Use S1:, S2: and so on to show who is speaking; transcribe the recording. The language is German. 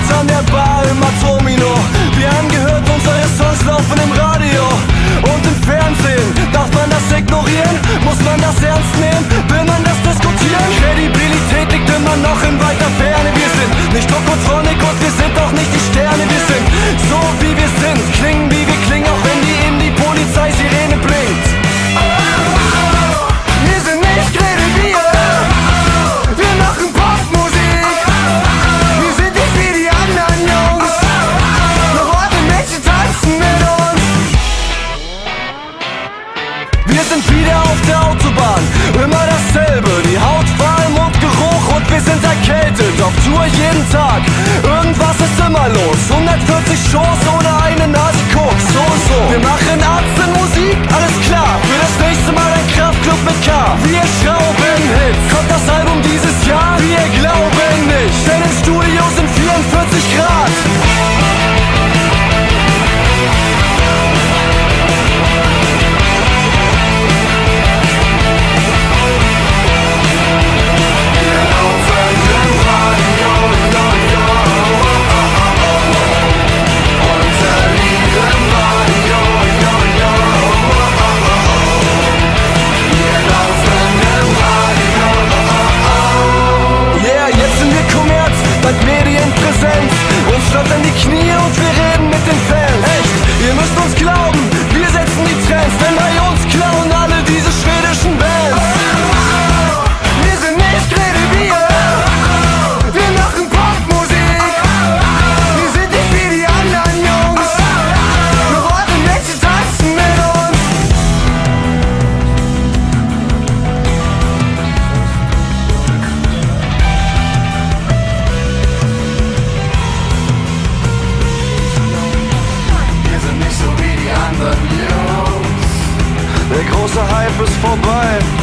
S1: uns an der Bar im Atomino. Wir haben gehört, unsere Songs laufen im Radio und im Fernsehen. Darf man das ignorieren? Muss man das ernst nehmen? Will man das diskutieren? Kredibilität liegt immer noch in weiter Ferne. Wir sind nicht Tokotronic und wir sind auch nicht die Sterne. Wir sind so wie wir sind, klingen wie wir klingen, auch wenn die Polizei-Sirene blinkt. Wir sind nicht kreativ, wir machen Popmusik. Wir sind nicht wie die anderen Jungs, doch eure Mädchen tanzen mit uns. Wir sind wieder auf der Autobahn, immer dasselbe. Die Haut war im Mundgeruch und wir sind erkältet. Auf Tour jeden Tag, irgendwas ist immer los. 140 Shows ohne eine Nase Koks, so. Wir machen Arzt in Musik, alles klar. Für das nächste Mal ein Kraftklub mit K. Wir schrauben Hits, kommt das Album dieses Jahr? Wir glauben nicht, denn im Studio sind 44 Grad. Medienpräsenz, uns schlottern die Knie und wir reden mit den Fans. Echt, ihr müsst uns glauben, wir setzen die Trends, denn bei uns klauen alle diese schwedischen Bands. Wir sind nicht kreativ, wir machen Popmusik. Wir sind nicht wie die anderen Jungs, doch eure Mädchen tanzen mit uns. Der große Hype ist vorbei.